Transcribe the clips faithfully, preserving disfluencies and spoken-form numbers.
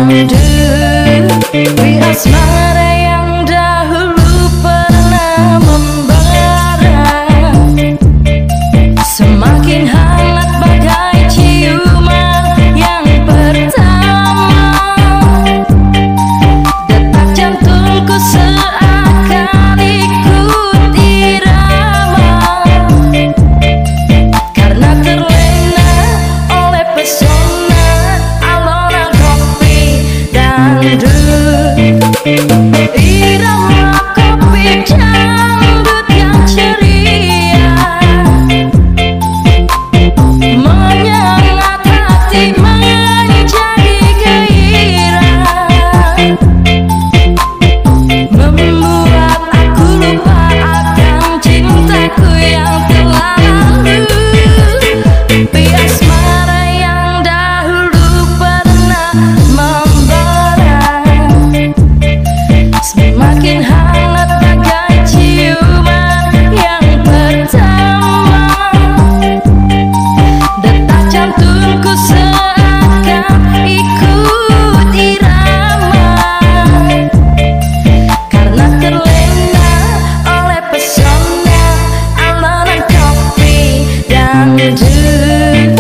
Di asmara yang dahulu pernah membara, semakin hangat bagai ciuman yang pertama. Detak jantungku seakan ikut irama, karena terlena oleh pesona alunan kopi dangdut. Irama kopi dangdut yang ceria menyengat hati menjadi gairah, membuat aku lupa akan cintaku yang telah lalu. Di asmara yang dahulu pernah membara, semakin hangat bagai ciuman yang pertama. Detak jantungku seakan ikut irama, karena terlena oleh pesona alunan kopi dangdut.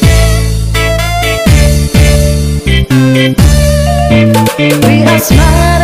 Di asmara